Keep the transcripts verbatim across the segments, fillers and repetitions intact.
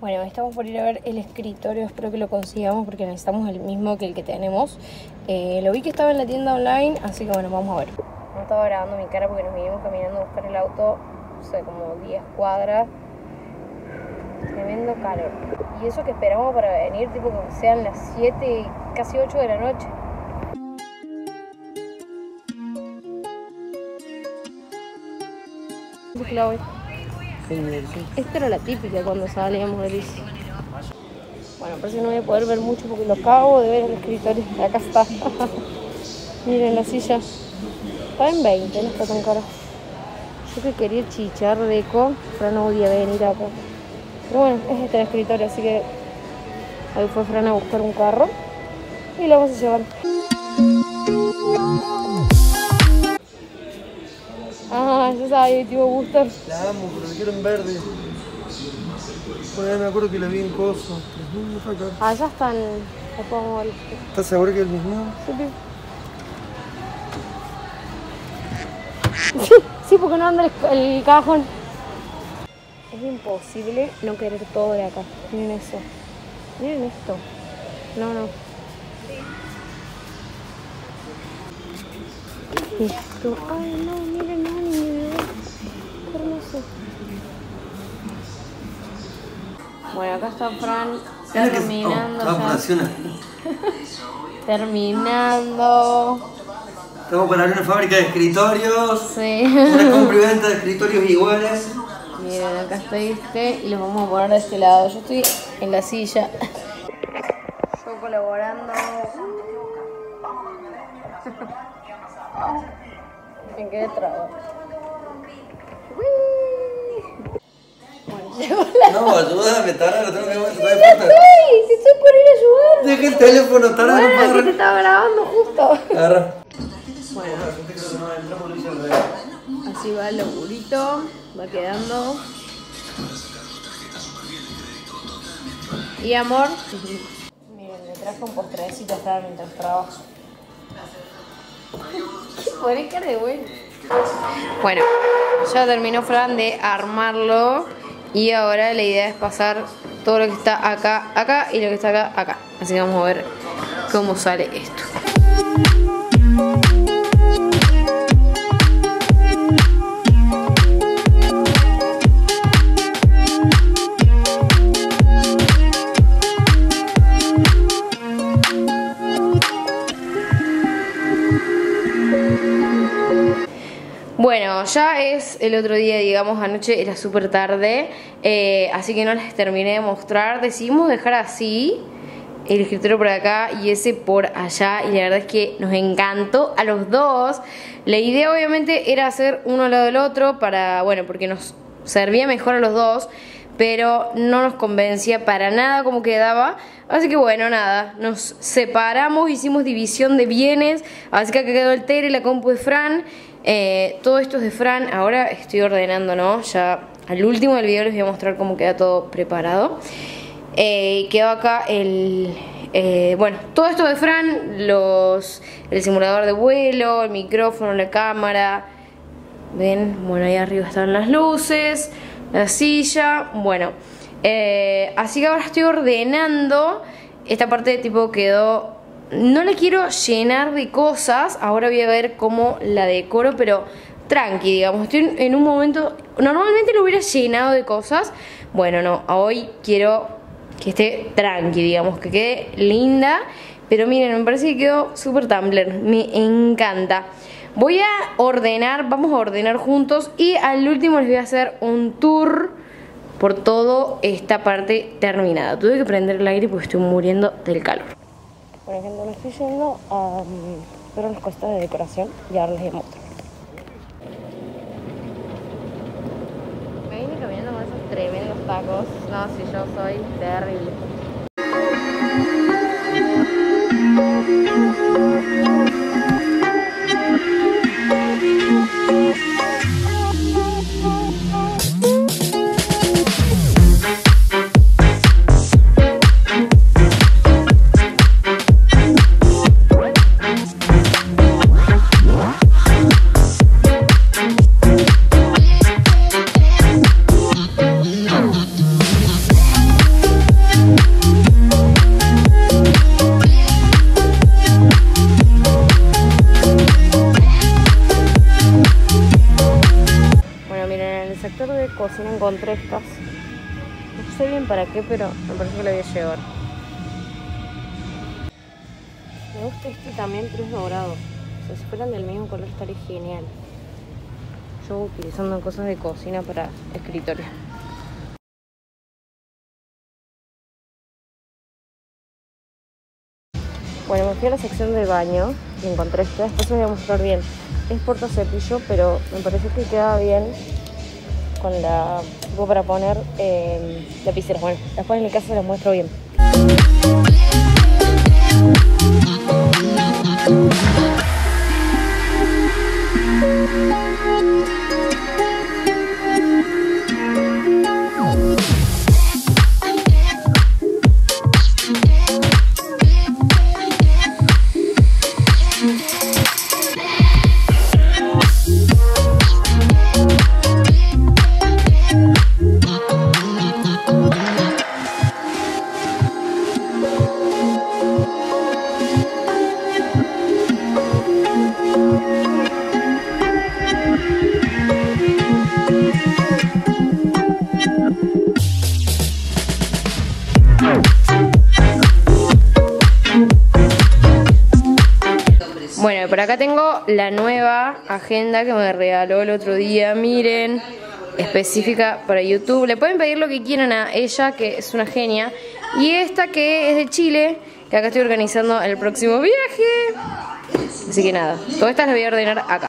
Bueno, estamos por ir a ver el escritorio, espero que lo consigamos porque necesitamos el mismo que el que tenemos. Eh, lo vi que estaba en la tienda online, así que bueno, vamos a ver. No estaba grabando mi cara porque nos vinimos caminando a buscar el auto, o sea, como diez cuadras. Tremendo calor. Y eso que esperamos para venir, tipo que sean las siete, casi ocho de la noche. Chloe. Esta era la típica cuando salíamos de bici. Bueno, parece que no voy a poder ver mucho porque lo acabo de ver en el escritorio. Acá está. Miren la silla. Está en veinte, no está tan cara. Yo que quería chichar rico, pero no podía venir acá. Pero bueno, es este el escritorio, así que ahí fue Fran a buscar un carro y lo vamos a llevar. Ah, yo sabía, tipo Buster. La amo, pero la quiero en verde. Bueno, me acuerdo que la vi en coso. Allá están. ¿Estás seguro que es el mismo? Sí, sí, porque no anda el, el cajón. Es imposible no querer todo de acá. Miren eso. Miren esto. No, no. Esto. Ay, no, miren, no, mi bebé. Qué hermoso. Bueno, acá está Fran terminando. Oh, ya. Terminando. Estamos para abrir una fábrica de escritorios. Sí. Una compra y venta de escritorios iguales. Miren, acá está este y los vamos a poner de este lado. Yo estoy en la silla. Yo colaborando. ¿En qué trabo? Bueno, llegó la... No, ayúdame, Tara, lo tengo que ver. Sí, ya estoy, si estoy por ir a ayudar. Deja el teléfono, Tara, bueno, no puedo que agarrar. te estaba grabando justo. Agarra. Bueno, Bueno, así va el laburito, va quedando. Y amor. Miren, le traje un postrecito para mientras trabajo. ¿Qué pone cara de bueno? Bueno, ya terminó Fran de armarlo y ahora la idea es pasar todo lo que está acá, acá y lo que está acá, acá. Así que vamos a ver cómo sale esto. Bueno, ya es el otro día, digamos, anoche era súper tarde, eh, así que no les terminé de mostrar. Decidimos dejar así el escritorio por acá y ese por allá, y la verdad es que nos encantó a los dos. La idea obviamente era hacer uno al lado del otro para, bueno, porque nos servía mejor a los dos, pero no nos convencía para nada cómo quedaba. Así que bueno, nada, nos separamos, hicimos división de bienes, así que acá quedó el tele y la compu de Fran. Eh, todo esto es de Fran. Ahora estoy ordenando, ¿no? Ya al último del video les voy a mostrar cómo queda todo preparado. Eh, quedó acá el... Eh, bueno, todo esto de Fran, los, el simulador de vuelo, el micrófono, la cámara. ¿Ven? Bueno, ahí arriba están las luces, la silla. Bueno, eh, así que ahora estoy ordenando. Esta parte de tipo quedó... No la quiero llenar de cosas. Ahora voy a ver cómo la decoro, pero tranqui, digamos. Estoy en un momento... Normalmente lo hubiera llenado de cosas. Bueno, no, hoy quiero que esté tranqui, digamos, que quede linda. Pero miren, me parece que quedó súper Tumblr. Me encanta. Voy a ordenar, vamos a ordenar juntos. Y al último les voy a hacer un tour por toda esta parte terminada. Tuve que prender el aire porque estoy muriendo del calor. Por ejemplo, me estoy yendo a um, ver las cosas de decoración y ahora les voy a mostrar. Me vine caminando con esos tremendos tacos. No, si yo soy terrible. encontré estas. No sé bien para qué, pero me parece que la voy a llevar. Me gusta este también, pero es dorado. O sea, si fueran del mismo color estaría genial. Yo utilizando cosas de cocina para escritorio. Bueno, me fui a la sección del baño y encontré esta. Después os voy a mostrar bien. Es porta cepillo, pero me parece que queda bien con la tipo para poner eh, lapiceras. Bueno, después en mi casa les muestro bien. Bueno, por acá tengo la nueva agenda que me regaló el otro día, miren, específica para YouTube. Le pueden pedir lo que quieran a ella, que es una genia. Y esta que es de Chile, que acá estoy organizando el próximo viaje. Así que nada, todas estas las voy a ordenar acá.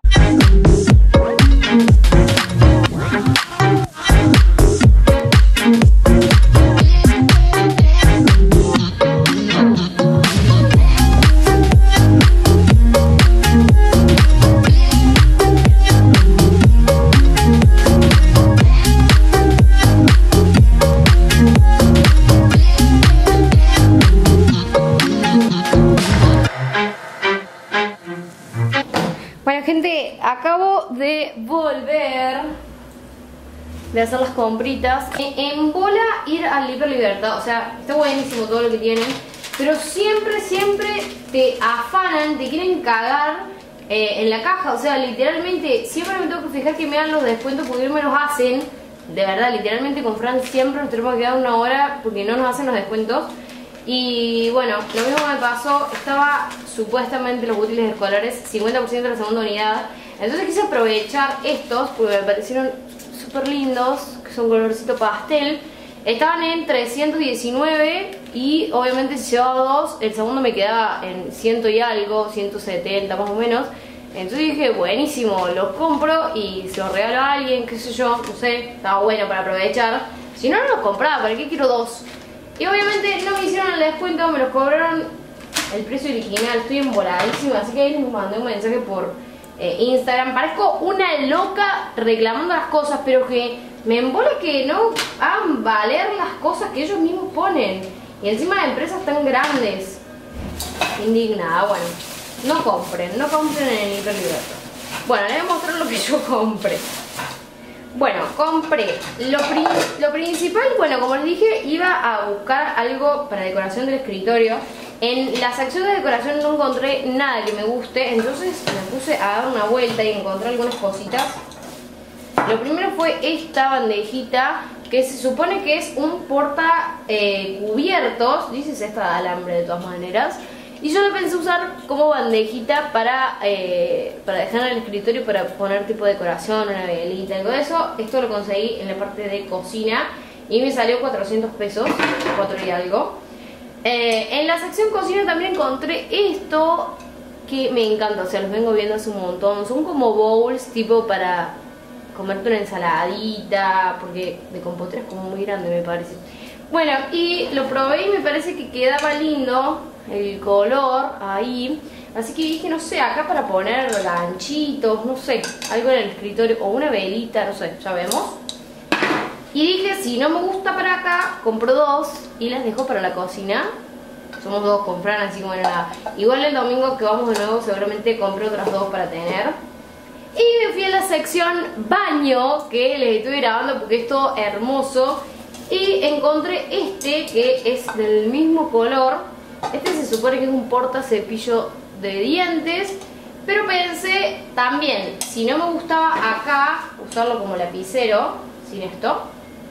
Bueno, gente, acabo de volver de hacer las compritas. En bola ir al Hiper Libertad, o sea, está buenísimo todo lo que tienen, pero siempre, siempre te afanan, te quieren cagar eh, en la caja. O sea, literalmente, siempre me tengo que fijar que me dan los descuentos porque no me los hacen. De verdad, literalmente con Fran siempre nos tenemos que quedar una hora porque no nos hacen los descuentos. Y bueno, lo mismo me pasó, estaba supuestamente los útiles escolares cincuenta por ciento de la segunda unidad. Entonces quise aprovechar estos porque me parecieron súper lindos, que son colorcito pastel. Estaban en trescientos diecinueve y obviamente si llevaba dos, el segundo me quedaba en ciento y algo, ciento setenta más o menos. Entonces dije, buenísimo, los compro y se los regalo a alguien, qué sé yo, no sé, estaba bueno para aprovechar. Si no, no los compraba, ¿para qué quiero dos? Y obviamente no me hicieron el descuento, me los cobraron el precio original, estoy emboladísima, así que ahí les mandé un mensaje por eh, Instagram. Parezco una loca reclamando las cosas, pero que me embola que no hagan valer las cosas que ellos mismos ponen. Y encima de empresas tan grandes. Indignada, bueno, no compren, no compren en el Hiper Libertad. Bueno, les voy a mostrar lo que yo compré. Bueno, compré lo, pri lo principal, bueno, como les dije, iba a buscar algo para decoración del escritorio. En la sección de decoración no encontré nada que me guste, entonces me puse a dar una vuelta y encontré algunas cositas. Lo primero fue esta bandejita, que se supone que es un porta eh, cubiertos, dices esta de alambre de todas maneras. Y yo lo pensé usar como bandejita para, eh, para dejar en el escritorio, para poner tipo de decoración, una velita, algo de eso. Esto lo conseguí en la parte de cocina y me salió cuatrocientos pesos, cuatro y algo. Eh, en la sección cocina también encontré esto que me encanta, o sea, los vengo viendo hace un montón. Son como bowls tipo para comerte una ensaladita, porque de compotera es como muy grande me parece. Bueno, y lo probé y me parece que quedaba lindo el color ahí, así que dije, no sé, acá para poner ganchitos, no sé, algo en el escritorio o una velita, no sé, ya vemos. Y dije, si no me gusta para acá, compro dos y las dejo para la cocina. Somos dos con Fran, así como nada. Igual el domingo que vamos de nuevo seguramente compré otras dos para tener. Y me fui a la sección baño, que les estoy grabando porque es todo hermoso. Y encontré este, que es del mismo color. Este se supone que es un porta cepillo de dientes, pero pensé también, si no me gustaba acá, usarlo como lapicero, sin esto,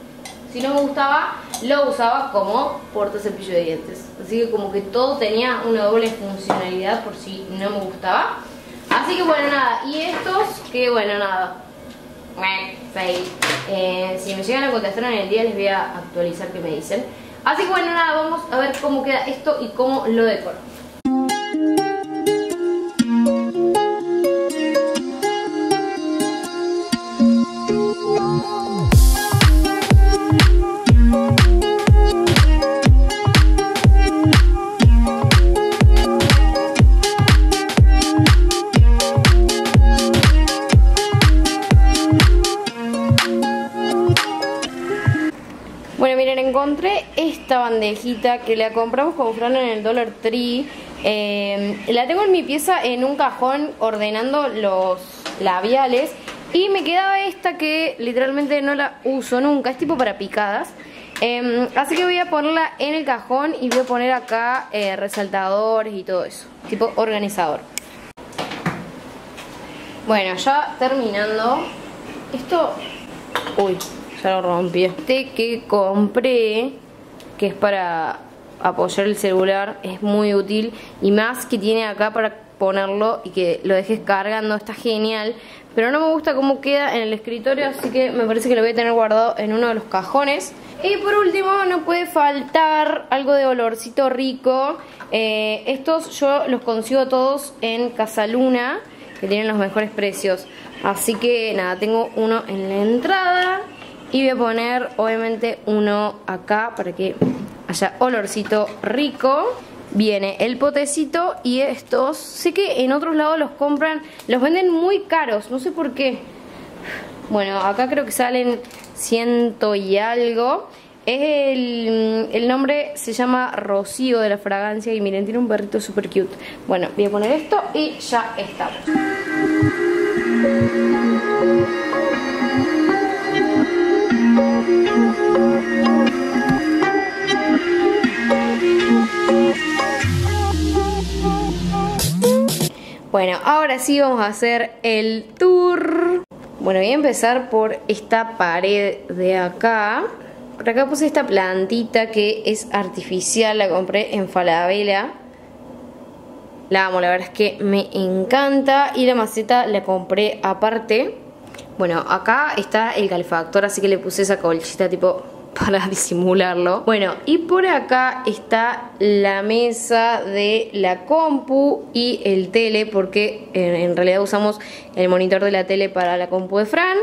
si no me gustaba, lo usaba como porta cepillo de dientes. Así que como que todo tenía una doble funcionalidad por si no me gustaba. Así que bueno, nada. Y estos, que bueno, nada. Fail. Eh, si me llegan a contestar en el día les voy a actualizar qué me dicen. Así que bueno, nada, vamos a ver cómo queda esto y cómo lo decoro. Bueno, miren, encontré esta bandejita que la compramos con Fran en el Dollar Tree. Eh, la tengo en mi pieza en un cajón ordenando los labiales. Y me quedaba esta que literalmente no la uso nunca. Es tipo para picadas. Eh, así que voy a ponerla en el cajón y voy a poner acá eh, resaltadores y todo eso. Tipo organizador. Bueno, ya terminando. Esto... Uy... Ya lo rompí. Este que compré, que es para apoyar el celular, es muy útil. Y más que tiene acá para ponerlo y que lo dejes cargando, está genial. Pero no me gusta cómo queda en el escritorio, así que me parece que lo voy a tener guardado en uno de los cajones. Y por último, no puede faltar algo de olorcito rico. Eh, estos yo los consigo todos en Casaluna, que tienen los mejores precios. Así que nada, tengo uno en la entrada. Y voy a poner obviamente uno acá para que haya olorcito rico. Viene el potecito y estos, sé que en otros lados los compran, los venden muy caros, no sé por qué. Bueno, acá creo que salen ciento y algo. Es el, el nombre se llama Rocío de la fragancia y miren, tiene un perrito super cute. Bueno, voy a poner esto y ya estamos. Bueno, ahora sí vamos a hacer el tour. Bueno, voy a empezar por esta pared de acá. Por acá puse esta plantita que es artificial, la compré en Falabella. La amo, la verdad es que me encanta. Y la maceta la compré aparte. Bueno, acá está el calefactor, así que le puse esa colchita tipo para disimularlo. Bueno, y por acá está la mesa de la compu y el tele, porque en, en realidad usamos el monitor de la tele para la compu de Fran.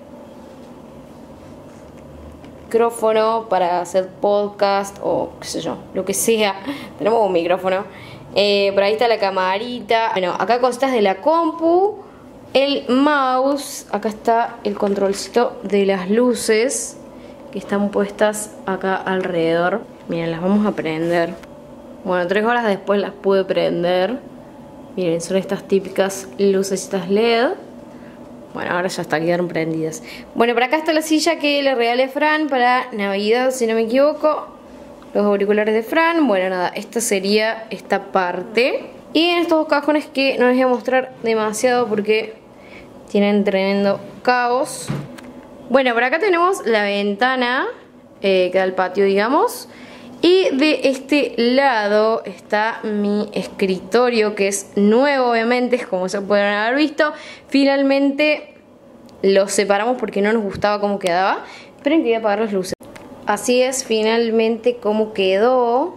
Micrófono para hacer podcast o qué sé yo, lo que sea. Tenemos un micrófono. Eh, por ahí está la camarita. Bueno, acá cosas de la compu. El mouse. Acá está el controlcito de las luces que están puestas acá alrededor. Miren, las vamos a prender. Bueno, tres horas después las pude prender. Miren, son estas típicas lucecitas L E D. Bueno, ahora ya está, quedaron prendidas. Bueno, por acá está la silla que le regalé a Fran para Navidad, si no me equivoco. Los auriculares de Fran. Bueno, nada, esta sería esta parte. Y en estos dos cajones que no les voy a mostrar demasiado porque tienen tremendo caos. Bueno, por acá tenemos la ventana eh, que da al patio, digamos. Y de este lado está mi escritorio, que es nuevo, obviamente, como se pueden haber visto. Finalmente lo separamos porque no nos gustaba cómo quedaba. Esperen que voy a apagar las luces. Así es finalmente como quedó.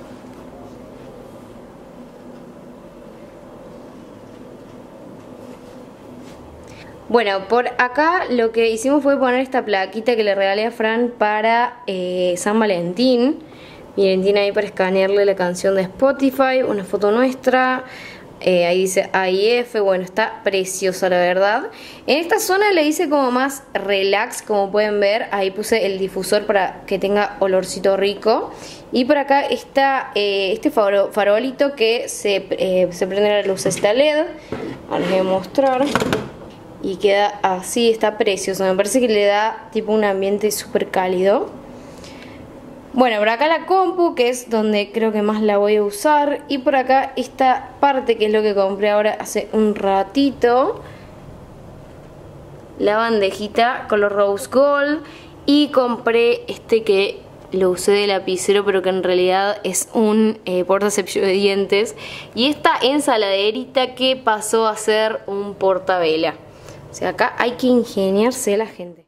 Bueno, por acá lo que hicimos fue poner esta plaquita que le regalé a Fran para eh, San Valentín. Miren, tiene ahí para escanearle la canción de Spotify, una foto nuestra. Eh, ahí dice A I F, bueno, está preciosa la verdad. En esta zona le hice como más relax, como pueden ver. Ahí puse el difusor para que tenga olorcito rico. Y por acá está eh, este faro, farolito que se, eh, se prende la lucecita L E D. Ahora les voy a mostrar. Y queda así, está precioso. Me parece que le da tipo un ambiente súper cálido. Bueno, por acá la compu, que es donde creo que más la voy a usar. Y por acá esta parte, que es lo que compré ahora hace un ratito. La bandejita color rose gold. Y compré este que lo usé de lapicero, pero que en realidad es un eh, portacepillo de dientes. Y esta ensaladerita que pasó a ser un portavela. O sea, acá hay que ingeniarse la gente.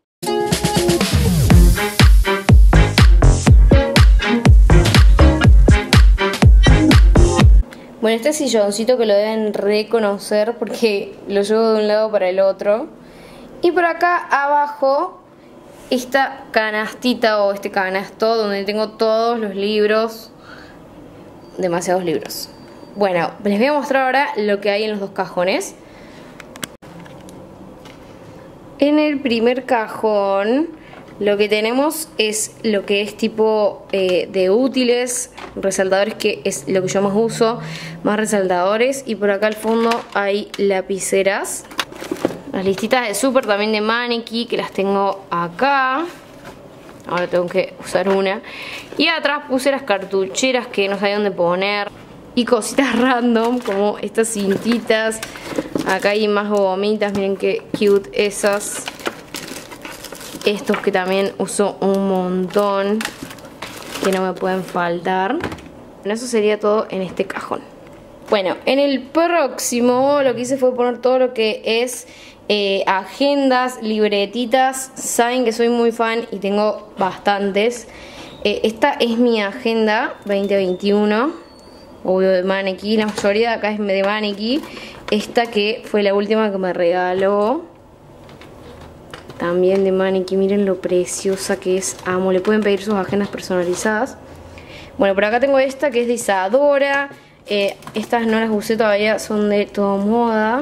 Bueno, este silloncito que lo deben reconocer porque lo llevo de un lado para el otro. Y por acá abajo esta canastita o este canasto donde tengo todos los libros. Demasiados libros. Bueno, les voy a mostrar ahora lo que hay en los dos cajones. En el primer cajón lo que tenemos es lo que es tipo eh, de útiles, resaltadores, que es lo que yo más uso, más resaltadores. Y por acá al fondo hay lapiceras. Las listitas de súper también de Maneki, que las tengo acá. Ahora tengo que usar una. Y atrás puse las cartucheras que no sabía dónde poner. Y cositas random como estas cintitas. Acá hay más gomitas, miren qué cute esas. Estos que también uso un montón, que no me pueden faltar. Bueno, eso sería todo en este cajón. Bueno, en el próximo lo que hice fue poner todo lo que es eh, agendas, libretitas. Saben que soy muy fan y tengo bastantes. eh, Esta es mi agenda veinte veintiuno, obvio de Maneki. La mayoría de acá es de Maneki. Esta que fue la última que me regaló, también de Maneki. Miren lo preciosa que es, amo. Le pueden pedir sus agendas personalizadas. Bueno, por acá tengo esta que es de Isadora. eh, Estas no las usé todavía, son de Todo Moda.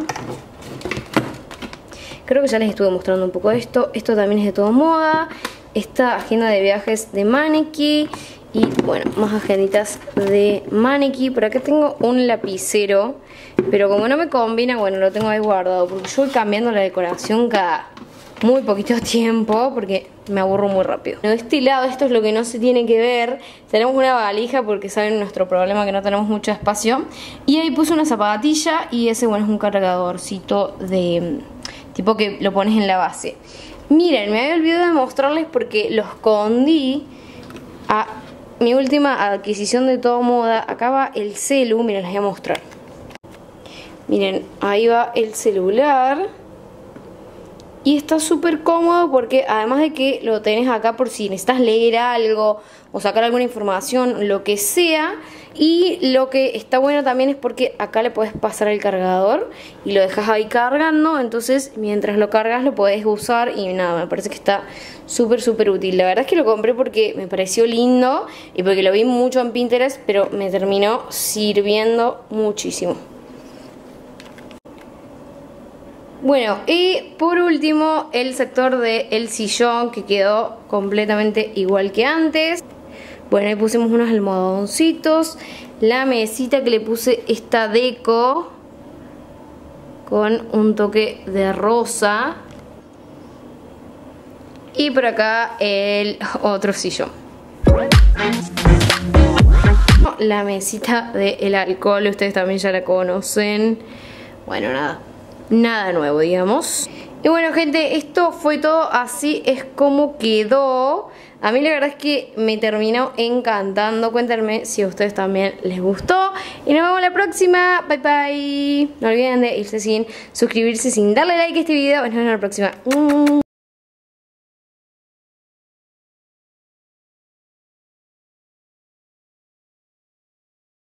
Creo que ya les estuve mostrando un poco esto. Esto también es de Todo Moda. Esta agenda de viajes de Maneki. Y bueno, más agenditas de Maneki. Por acá tengo un lapicero, pero como no me combina, bueno, lo tengo ahí guardado, porque yo voy cambiando la decoración cada muy poquito tiempo, porque me aburro muy rápido. De este lado, esto es lo que no se tiene que ver. Tenemos una valija, porque saben nuestro problema que no tenemos mucho espacio. Y ahí puse una zapatilla, y ese, bueno, es un cargadorcito de tipo que lo pones en la base. Miren, me había olvidado de mostrarles porque lo escondí a mi última adquisición de Todo Moda. Acá va el celu, miren, les voy a mostrar. Miren, ahí va el celular. Y está súper cómodo porque además de que lo tenés acá por si necesitas leer algo o sacar alguna información, lo que sea. Y lo que está bueno también es porque acá le podés pasar el cargador y lo dejas ahí cargando. Entonces mientras lo cargas lo podés usar y nada, me parece que está súper súper útil. La verdad es que lo compré porque me pareció lindo y porque lo vi mucho en Pinterest, pero me terminó sirviendo muchísimo. Bueno, y por último el sector del sillón, que quedó completamente igual que antes. Bueno, ahí pusimos unos almohadoncitos. La mesita que le puse esta deco con un toque de rosa. Y por acá el otro sillón. La mesita del alcohol, ustedes también ya la conocen. Bueno, nada. Nada nuevo, digamos. Y bueno, gente, esto fue todo. Así es como quedó. A mí la verdad es que me terminó encantando. Cuéntenme si a ustedes también les gustó. Y nos vemos la próxima. Bye bye. No olviden de irse sin suscribirse, sin darle like a este video. Nos vemos la próxima.